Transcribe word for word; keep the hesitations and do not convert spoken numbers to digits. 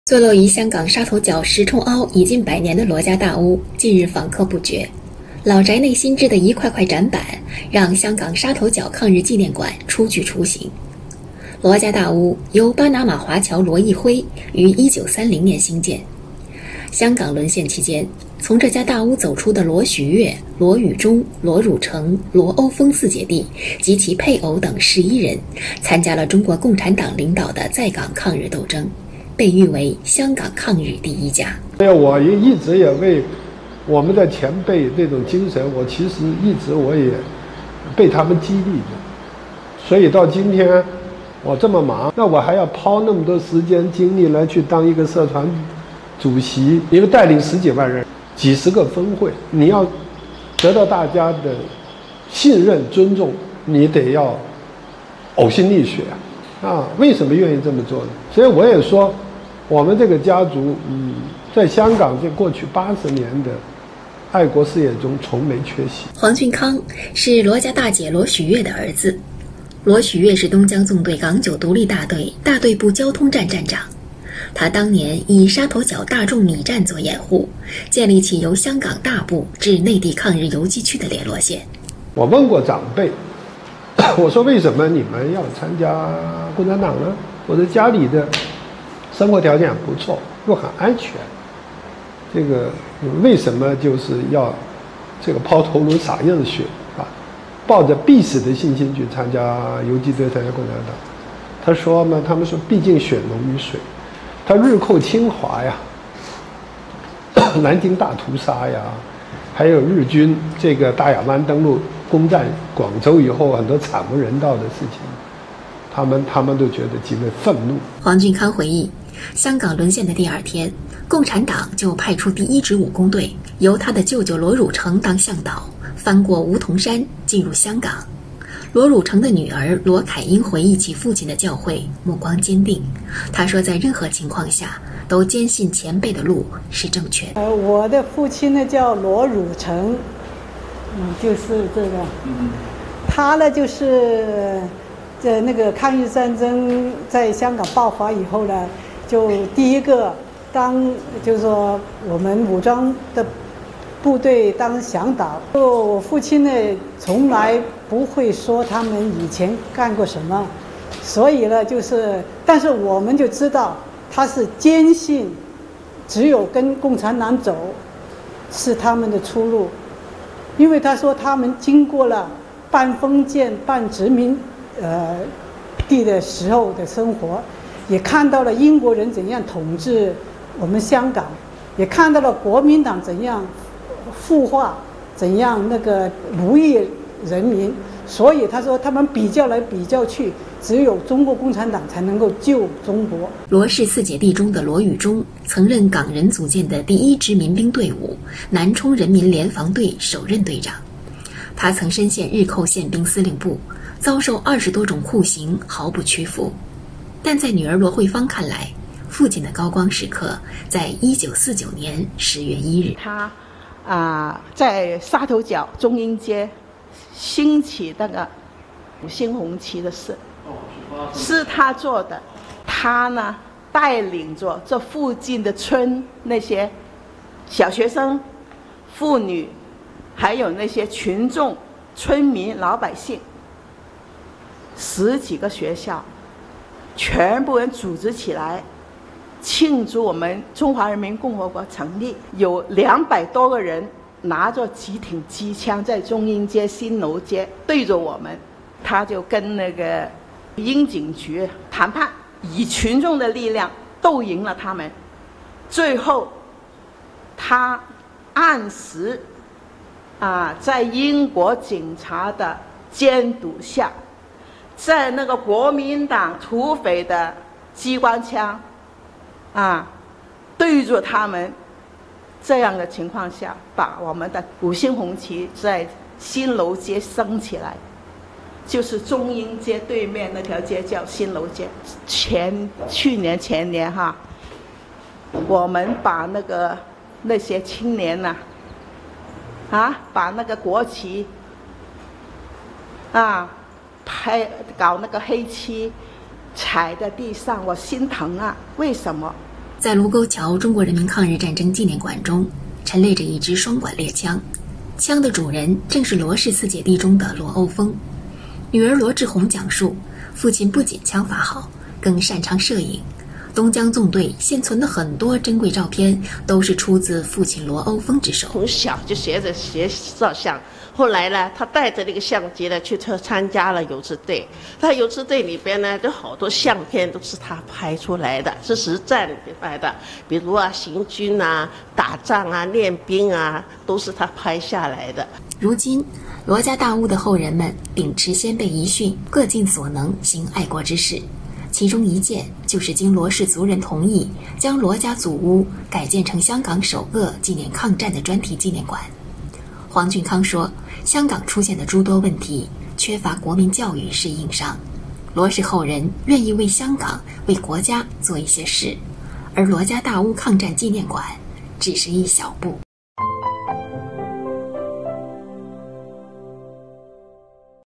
坐落于香港沙头角石冲凹已近百年的罗家大屋，近日访客不绝。老宅内新置的一块块展板，让香港沙头角抗日纪念馆初具雏形。罗家大屋由巴拿马华侨罗义辉于一九三零年兴建。香港沦陷期间，从这家大屋走出的罗许月、罗宇忠、罗汝成、罗欧峰四姐弟及其配偶等十一人，参加了中国共产党领导的在港抗日斗争，被誉为香港抗日第一家。 我也一直也为我们的前辈这种精神，我其实一直我也被他们激励着，所以到今天我这么忙，那我还要抛那么多时间精力来去当一个社团主席，一个带领十几万人、几十个分会，你要得到大家的信任、尊重，你得要呕心沥血啊！为什么愿意这么做呢？所以我也说，我们这个家族，嗯，在香港这过去八十年的爱国事业中从没缺席。 黄俊康是罗家大姐罗许月的儿子。罗许月是东江纵队港九独立大队大队部交通站站长。他当年以沙头角大众米站做掩护，建立起由香港大部至内地抗日游击区的联络线。 我问过长辈，我说为什么你们要参加共产党呢？我说家里的生活条件不错，又很安全，这个为什么就是要这个抛头颅洒热血啊，抱着必死的信心去参加游击队、参加共产党？他说嘛，他们说毕竟血浓于水。他日寇侵华呀，南京大屠杀呀，还有日军这个大亚湾登陆攻占广州以后很多惨无人道的事情，他们他们都觉得极为愤怒。 黄俊康回忆，香港沦陷的第二天，共产党就派出第一支武工队，由他的舅舅罗汝成当向导，翻过梧桐山进入香港。罗汝成的女儿罗凯英回忆起父亲的教诲，目光坚定。他说，在任何情况下都坚信前辈的路是正确的。 呃，我的父亲呢叫罗汝成，嗯，就是这个，他呢就是在那个抗日战争在香港爆发以后呢，就第一个当就是说我们武装的部队当向导。我父亲呢从来不会说他们以前干过什么，所以呢就是但是我们就知道他是坚信只有跟共产党走是他们的出路，因为他说他们经过了半封建半殖民呃地的时候的生活，也看到了英国人怎样统治我们香港，也看到了国民党怎样腐化，怎样那个奴役人民，所以他说他们比较来比较去，只有中国共产党才能够救中国。 罗氏四姐弟中的罗宇忠曾任港人组建的第一支民兵队伍南充人民联防队首任队长，他曾身陷日寇宪兵司令部，遭受二十多种酷刑，毫不屈服。但在女儿罗慧芳看来，父亲的高光时刻在一九四九年十月一日。 他啊、呃，在沙头角中英街兴起那个五星红旗的事，是他做的。他呢带领着这附近的村那些小学生、妇女，还有那些群众、村民、老百姓，十几个学校，全部人组织起来庆祝我们中华人民共和国成立。有两百多个人拿着几挺机枪在中英街、新楼街对着我们，他就跟那个英警局谈判，以群众的力量斗赢了他们。最后他按时啊，在英国警察的监督下，在那个国民党土匪的机关枪啊对着他们这样的情况下，把我们的五星红旗在新楼街升起来，就是中英街对面那条街叫新楼街。前去年前年哈，我们把那个那些青年呐、啊，啊，把那个国旗啊拍搞那个黑漆踩在地上，我心疼啊！为什么？ 在卢沟桥中国人民抗日战争纪念馆中，陈列着一支双管猎枪，枪的主人正是罗氏四姐弟中的罗欧峰。女儿罗志红讲述，父亲不仅枪法好，更擅长摄影。东江纵队现存的很多珍贵照片，都是出自父亲罗欧峰之手。 从小就学着学照相，后来呢，他带着那个相机呢去参加了游击队。他游击队里边呢，有好多相片都是他拍出来的，是实战拍的，比如啊行军啊、打仗啊、练兵啊，都是他拍下来的。 如今，罗家大屋的后人们秉持先辈遗训，各尽所能行爱国之事。其中一件就是经罗氏族人同意，将罗家祖屋改建成香港首个纪念抗战的专题纪念馆。黄俊康说，香港出现的诸多问题，缺乏国民教育是硬伤。罗氏后人愿意为香港、为国家做一些事，而罗家大屋抗战纪念馆只是一小步。